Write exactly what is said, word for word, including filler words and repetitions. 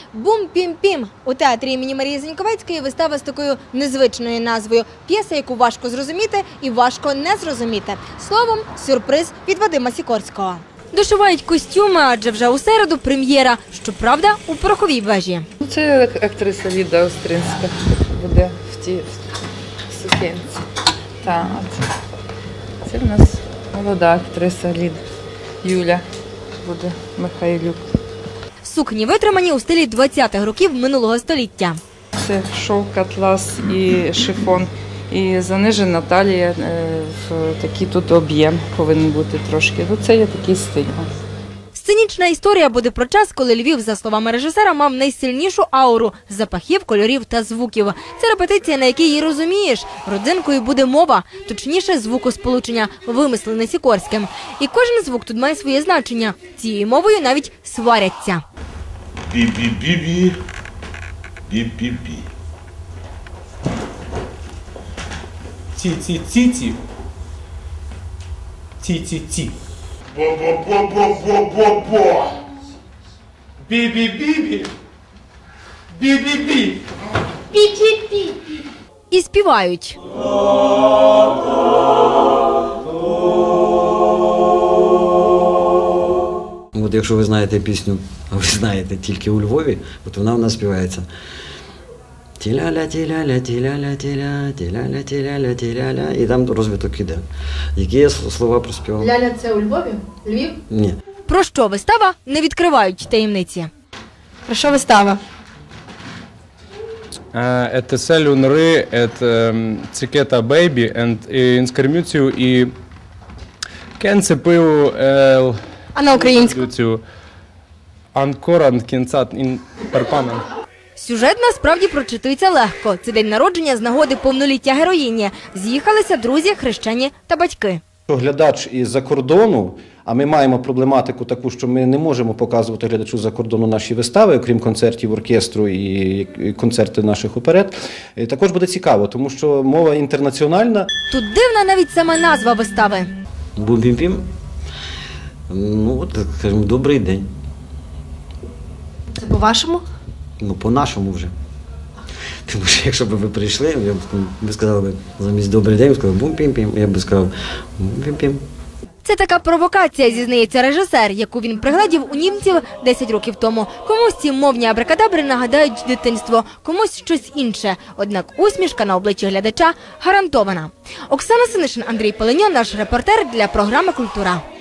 «Бум-пім-пім». У театрі імені Марії Заньковецької вистава з такою незвичною назвою. П'єса, яку важко зрозуміти і важко не зрозуміти. Словом, сюрприз від Вадима Сікорського. Дошивають костюми, адже вже у середу прем'єра. Щоправда, у Пороховій вежі. Це актриса Ліда Остринська буде в тій сукенці. Так, це в нас молода актриса Ліда. Юля буде Михайлюк. Сукні витримані у стилі двадцятих років минулого століття. Це шовк, атлас і шифон. І занижена талія, в такий тут об'єм повинен бути трошки. Це є такий стиль. Сценічна історія буде про час, коли Львів, за словами режисера, мав найсильнішу ауру – запахів, кольорів та звуків. Це репетиція, на якій її розумієш. Родзинкою буде мова, точніше звукосполучення, вимислене Сікорським. І кожен звук тут має своє значення. Цією мовою навіть сваряться. Бі-бі-бі-бі, бі-бі-бі. Ці-ці-ці-ці. Ці-ці-ці. Бо-бо-бо-бо-бо-бо-бо. Бі-бі-бі-бі. Бі-бі-бі. Пі-пі-пі. І співають. От якщо ви знаєте пісню, а ви знаєте тільки у Львові, от вона в нас співається. Ті-ля-ля, ті-ля-ля, ті-ля-ля, ті-ля, ті-ля-ля, ті-ля-ля, ті-ля-ля. І там розвиток іде. Які я слова проспівав? Ля-ля – це у Львові? Львів? Ні. Про що вистава, не відкривають таємниці. Про що вистава? Это селюн ри, это цикета бейбі, і інскармюцію, і кенцепив ел... А на українську? Анкоран кінцат ін перпанан. Сюжет насправді прочитується легко. Це день народження з нагоди повноліття героїні. З'їхалися друзі, хрещені та батьки. Глядач із-за кордону, а ми маємо проблематику таку, що ми не можемо показувати глядачу з-за кордону наші вистави, окрім концертів оркестру і концерти наших оперет, також буде цікаво, тому що мова інтернаціональна. Тут дивна навіть сама назва вистави. Бум-пім-пім. Ну, от, скажімо, добрий день. Це по-вашому? Ну, по-нашому вже. Тому що якщо б ви прийшли, я б, ви сказали б замість «добрий день», сказали «бум-пім-пім», я б сказав «бум-пім-пім». Це така провокація, зізнається режисер, яку він пригледів у німців десять років тому. Комусь ці мовні абракадабри нагадають дитинство, комусь щось інше. Однак усмішка на обличчі глядача гарантована. Оксана Синишин, Андрій Полиня, наш репортер для програми «Культура».